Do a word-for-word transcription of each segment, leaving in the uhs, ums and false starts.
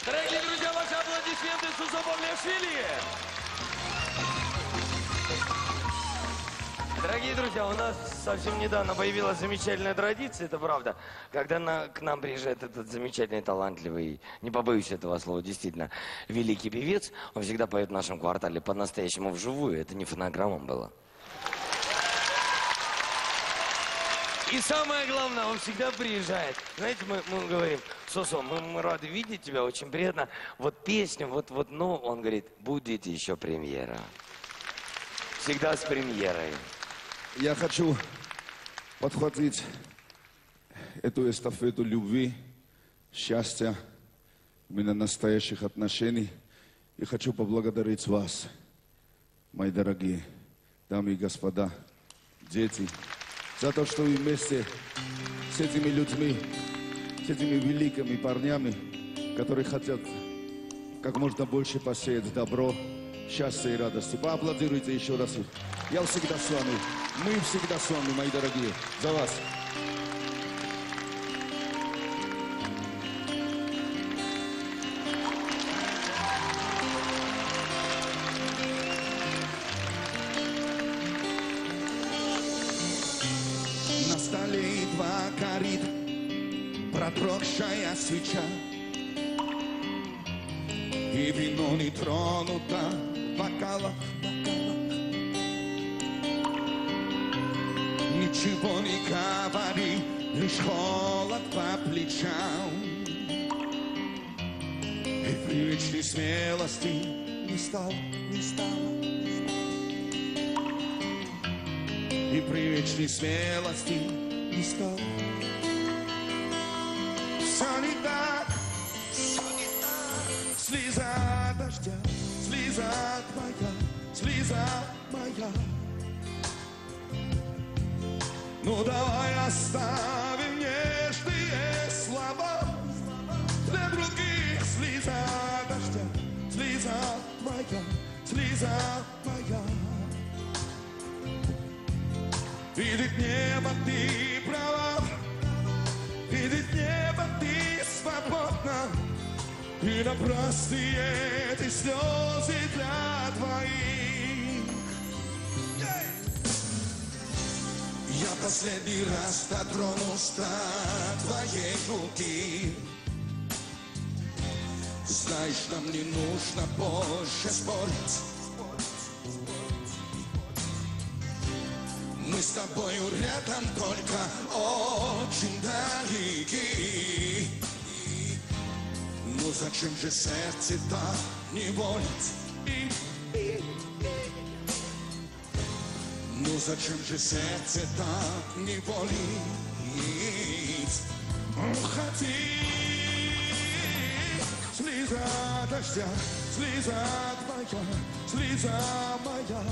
Дорогие друзья, ваши аплодисменты Сусо Павлиашвили. Дорогие друзья, у нас совсем недавно появилась замечательная традиция, это правда, когда на, к нам приезжает этот замечательный, талантливый, не побоюсь этого слова, действительно, великий певец, он всегда поет в нашем квартале по-настоящему вживую, это не фонограмма было. И самое главное, он всегда приезжает. Знаете, мы, мы говорим, Сосо, мы, мы рады видеть тебя, очень приятно. Вот песня, вот, вот, ну, он говорит, будет еще премьера. Всегда с премьерой. Я хочу подхватить эту эстафету любви, счастья, именно настоящих отношений. И хочу поблагодарить вас, мои дорогие дамы и господа, дети, за то, что вы вместе с этими людьми, с этими великими парнями, которые хотят как можно больше посеять добро, счастье и радости. Поаплодируйте еще раз. Я всегда с вами. Мы всегда с вами, мои дорогие. За вас. На столе едва горит продрогшая свеча, и вино не тронуто в бокалах. Ничего не говори, лишь холод по плечам. И привычной смелости не стало, не стало. И привычной смелости не стало. Все не так, все не так. Слеза дождя, слеза твоя, слеза моя. Ну давай оставим нежные слова для других. Слеза дождя, слеза моя, слеза моя. Видит небо, ты права, видит небо, ты свободна. И напрасны эти слезы для твоих. Я последний раз дотронусь до твоей руки. Знаешь, нам не нужно больше спорить. Мы с тобою рядом, только очень далеки. Ну зачем же сердце так неволить? Ну зачем же сердце так не болит? Уходи, слеза дождя, слеза твоя, слеза моя.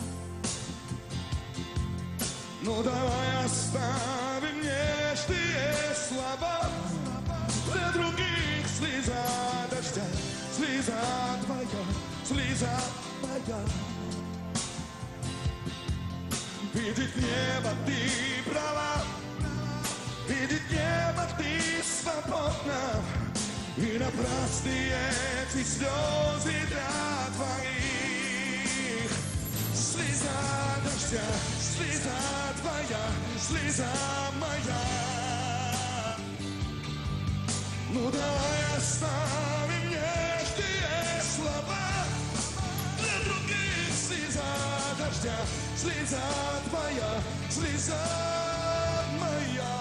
Ну давай оставим нежные слова для других. Слеза дождя, слеза твоя, слеза моя. Видит небо, ты права, видит небо, ты свободна. И напрасны эти слезы для твоих. Слеза дождя, слеза твоя, слеза моя. Ну давай оставим нежные слова для других. Слеза дождя, слеза твоя, слеза моя.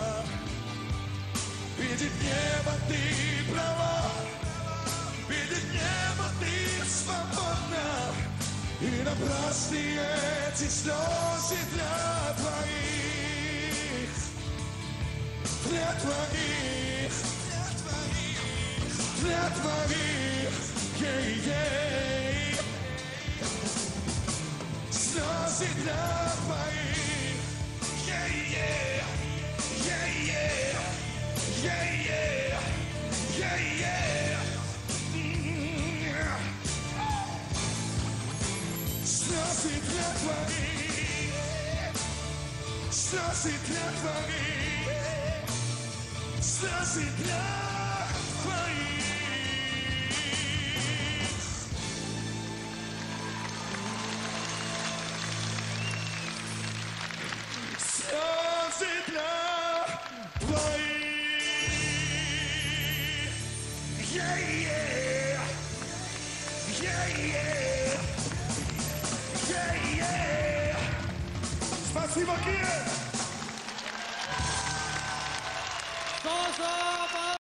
Видит небо, ты права, видит небо, ты свободна. И напрасны эти слезы для твоих, для твоих, для твоих, ей-ей. Слезы для твоих, ей-ей, ей-ей, ей-ей, ей-ей. Слезы для твоих, слезы для твоих, слезы для твоих. Yeah, yeah. Yeah, yeah. Yeah, yeah. Спасибо, Киев!